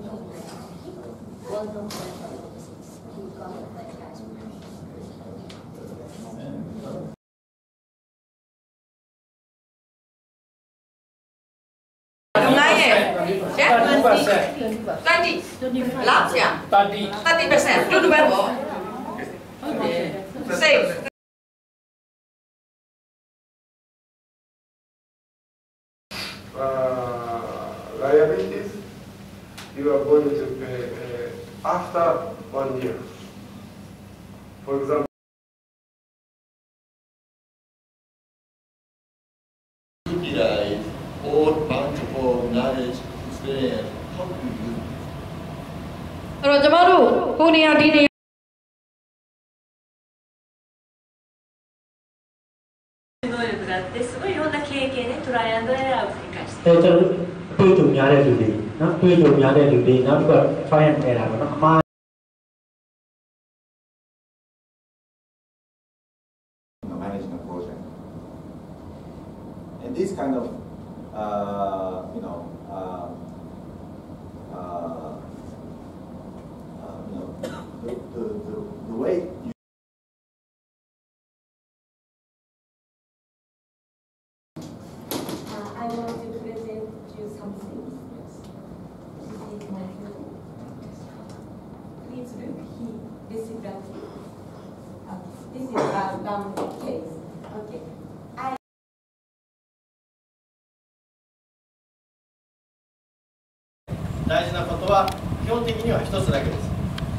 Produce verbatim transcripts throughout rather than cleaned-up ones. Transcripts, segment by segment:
twenty percent. twenty. Lots, yeah. thirty. thirty percent. Do the better. Okay. Save. Uh, liabilities you are going to pay uh, after one year. For example, utilize all multiple knowledge, experience, how to do it. အဲ့တော့ကျမတို့ကိုနေရာဒီနေရာ能力があってすごいいろんな経験でトライアンドエラーを繰り返してえー、じゃあတွေ့ကြုံများတဲ့လူတွေနော်တွေ့ကြုံများတဲ့လူတွေနောက်တစ်ခုက try and error ပေါ့နော်အမှား managing a project. And this kind of uh, you know uh, uh, uh, you know the, the, the, the way you I want to present you something. This is my hero. Please look. He, this is that. Uh, this is a down case. Okay. I. 大事なことは基本的には一つだけです。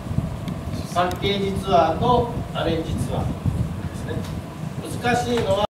パッケージツアーとアレンジツアーですね。難しいのは